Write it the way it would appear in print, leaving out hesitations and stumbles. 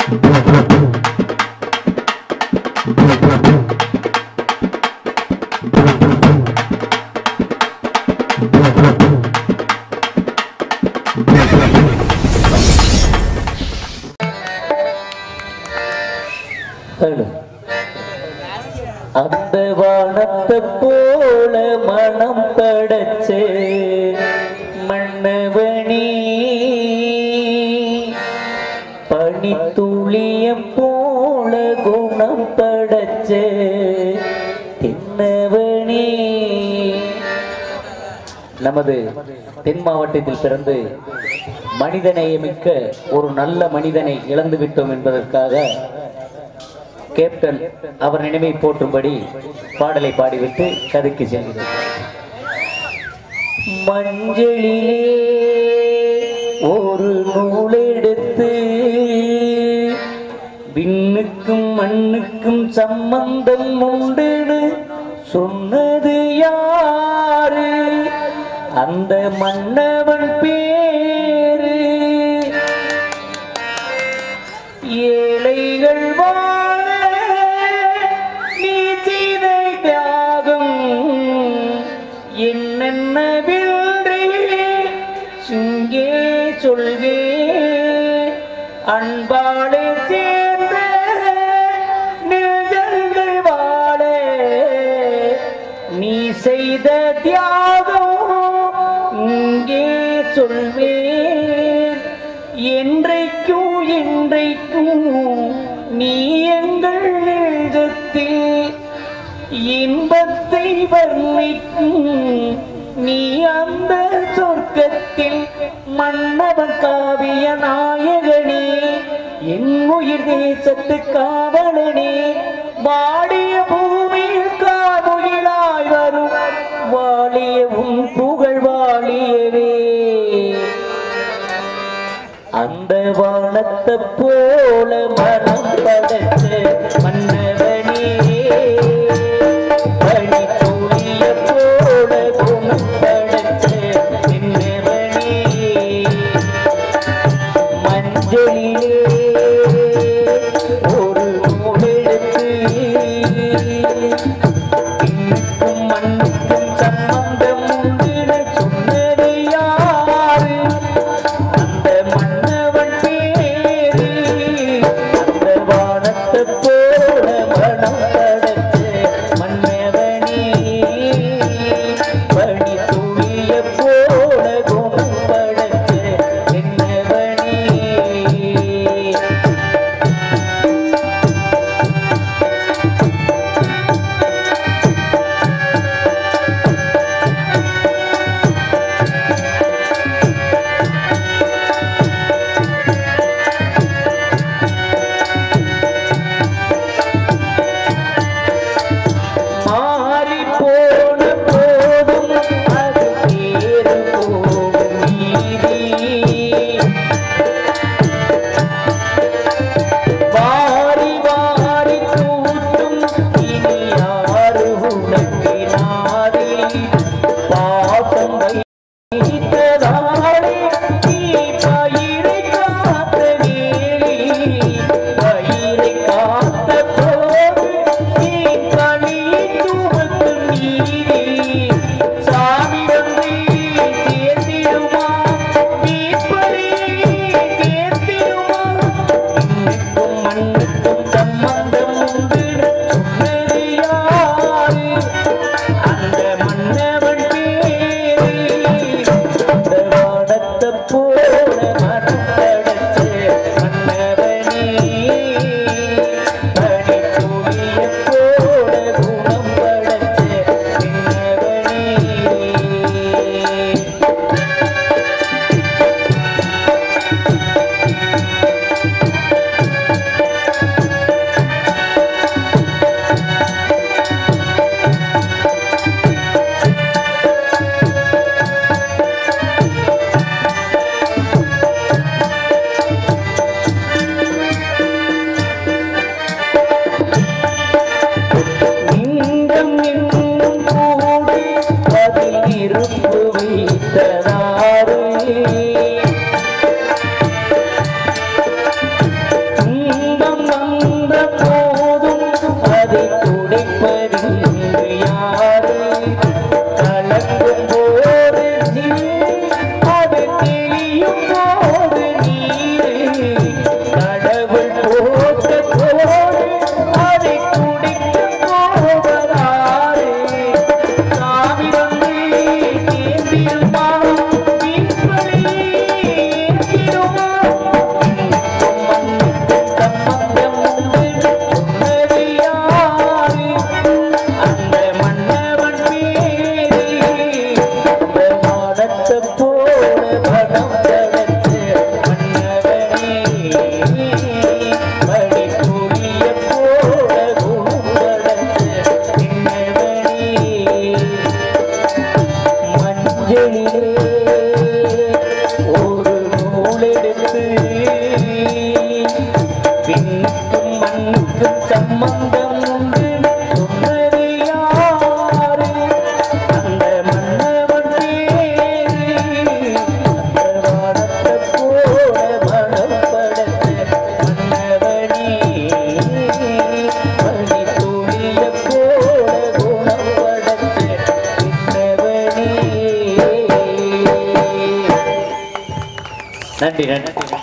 அந்த வானத்தை போல மனம் படைச்சே மன்னவனி பனித்துளிய போல குணம் படைச்சே தென்னவனி. நமது தென் மாவட்டத்தில் பிறந்து மனிதநேயமிக்க ஒரு நல்ல மனிதனை இழந்து விட்டோம் என்பதற்காக கேப்டன் அவர் நினைவை போற்றும்படி பாடலை பாடிவிட்டு கதைக்கு செல்கிறேன். மஞ்சளிலே ஒரு நூலெடுத்து விண்ணுக்கும் மண்ணுக்கும் சம்பந்தம் உண்டுன்னு சொன்னது யாரு? அந்த மன்னவன் பேரு. ஏழைகள் வாழ நீ செய்த தியாகம் என்னென்னவில்லை இங்கே சொல்வே. அன்பாளே சேர்ந்த நெஞ்சங்கள் வாழ நீ செய்த தியாகம் இங்கே சொல்வேன். என்றைக்கும் என்றைக்கும் நீ எங்கள் நெஞ்சத்தில் இன்பத்தை வர்ணிக்கும். நீ அந்த சொர்க்கத்தில் மன்னவன் காவிய நாயகனே, என் உயிர் தேசத்து காவலனே. வாடிய பூமியில் காவுயிலாய் வரும் வாழிய உன் புகழ் வாழியவே. அந்த வானத்தை போல மனம் படைச்ச மன்னவனே, பனி துளிய போல குணம் படைச்ச நின்னவனே. மஞ்சளிலே ஒரு நூலெடுத்து இன்னும் மண்ணுக்கும் சம்பந்தம் உண்டு சொன்னது யாரு? அந்த மன்னவன் பேரு. அந்த வானத்தை போல மனம் படைச்ச மன்னவனே, பனி துளிய போல குணம் படைச்ச என்னவனே. நன்றி நன்றி.